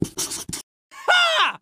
Ha!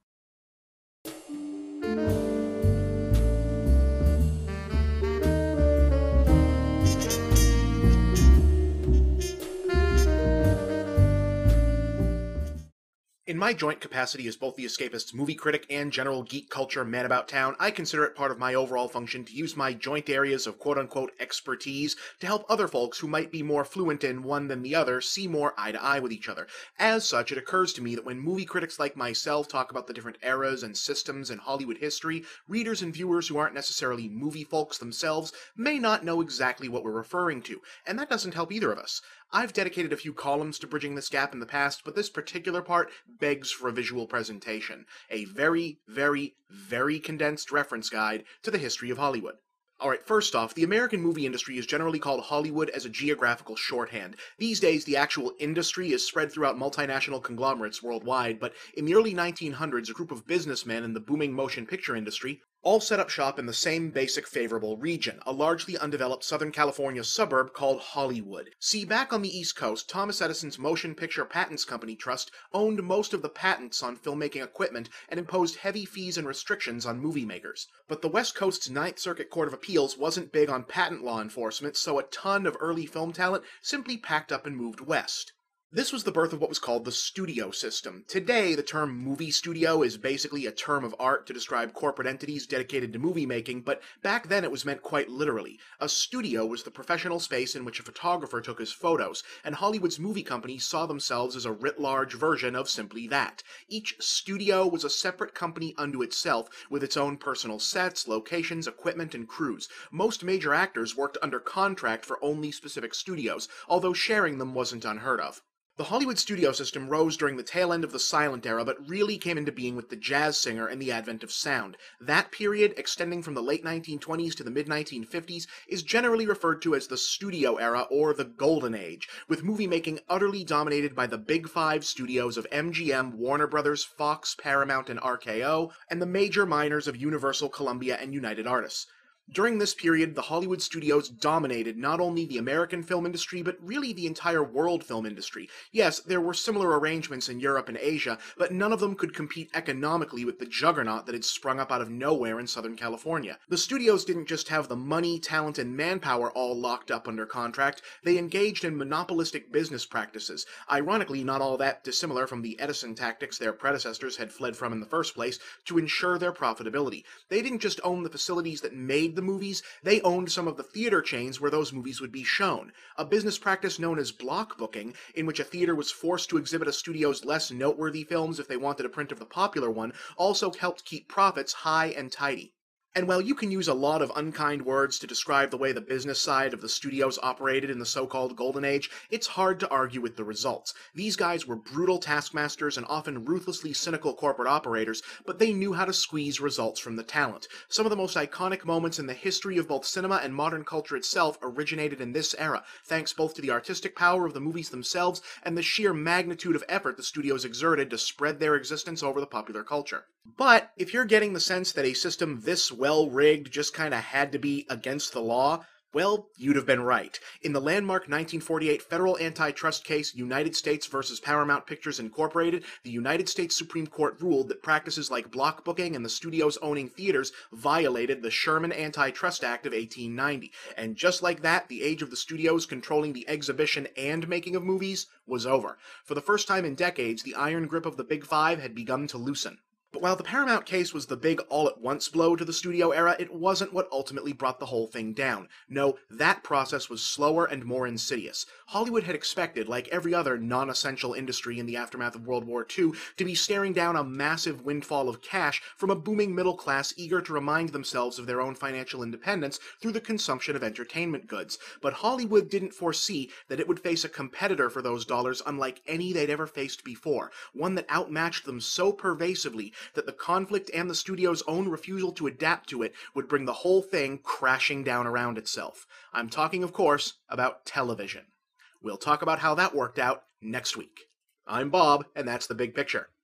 In my joint capacity as both the Escapist's movie critic and general geek culture man about town, I consider it part of my overall function to use my joint areas of quote-unquote expertise to help other folks who might be more fluent in one than the other see more eye to eye with each other. As such, it occurs to me that when movie critics like myself talk about the different eras and systems in Hollywood history, readers and viewers who aren't necessarily movie folks themselves may not know exactly what we're referring to, and that doesn't help either of us. I've dedicated a few columns to bridging this gap in the past, but this particular part begs for a visual presentation. A very, very, very condensed reference guide to the history of Hollywood. Alright, first off, the American movie industry is generally called Hollywood as a geographical shorthand. These days, the actual industry is spread throughout multinational conglomerates worldwide, but in the early 1900s, a group of businessmen in the booming motion picture industry all set up shop in the same basic favorable region, a largely undeveloped Southern California suburb called Hollywood. See, back on the East Coast, Thomas Edison's Motion Picture Patents Company Trust owned most of the patents on filmmaking equipment and imposed heavy fees and restrictions on movie makers. But the West Coast's Ninth Circuit Court of Appeals wasn't big on patent law enforcement, so a ton of early film talent simply packed up and moved west. This was the birth of what was called the studio system. Today, the term movie studio is basically a term of art to describe corporate entities dedicated to movie making, but back then it was meant quite literally. A studio was the professional space in which a photographer took his photos, and Hollywood's movie companies saw themselves as a writ-large version of simply that. Each studio was a separate company unto itself, with its own personal sets, locations, equipment, and crews. Most major actors worked under contract for only specific studios, although sharing them wasn't unheard of. The Hollywood studio system rose during the tail end of the silent era, but really came into being with the jazz singer and the advent of sound. That period, extending from the late 1920s to the mid-1950s, is generally referred to as the studio era or the Golden Age, with movie making utterly dominated by the Big Five studios of MGM, Warner Brothers, Fox, Paramount, and RKO, and the major minors of Universal, Columbia, and United Artists. During this period, the Hollywood studios dominated not only the American film industry, but really the entire world film industry. Yes, there were similar arrangements in Europe and Asia, but none of them could compete economically with the juggernaut that had sprung up out of nowhere in Southern California. The studios didn't just have the money, talent, and manpower all locked up under contract, they engaged in monopolistic business practices, ironically not all that dissimilar from the Edison tactics their predecessors had fled from in the first place, to ensure their profitability. They didn't just own the facilities that made the movies, they owned some of the theater chains where those movies would be shown. A business practice known as block booking, in which a theater was forced to exhibit a studio's less noteworthy films if they wanted a print of the popular one, also helped keep profits high and tidy. And while you can use a lot of unkind words to describe the way the business side of the studios operated in the so-called Golden Age, it's hard to argue with the results. These guys were brutal taskmasters and often ruthlessly cynical corporate operators, but they knew how to squeeze results from the talent. Some of the most iconic moments in the history of both cinema and modern culture itself originated in this era, thanks both to the artistic power of the movies themselves and the sheer magnitude of effort the studios exerted to spread their existence over the popular culture. But if you're getting the sense that a system this well-rigged just kinda had to be against the law, well, you'd have been right. In the landmark 1948 federal antitrust case United States versus Paramount Pictures Incorporated, the United States Supreme Court ruled that practices like block booking and the studios owning theaters violated the Sherman Antitrust Act of 1890. And just like that, the age of the studios controlling the exhibition and making of movies was over. For the first time in decades, the iron grip of the Big Five had begun to loosen. But while the Paramount case was the big all-at-once blow to the studio era, it wasn't what ultimately brought the whole thing down. No, that process was slower and more insidious. Hollywood had expected, like every other non-essential industry in the aftermath of World War II, to be staring down a massive windfall of cash from a booming middle class eager to remind themselves of their own financial independence through the consumption of entertainment goods. But Hollywood didn't foresee that it would face a competitor for those dollars unlike any they'd ever faced before, one that outmatched them so pervasively that the conflict and the studio's own refusal to adapt to it would bring the whole thing crashing down around itself. I'm talking, of course, about television. We'll talk about how that worked out next week. I'm Bob, and that's the big picture.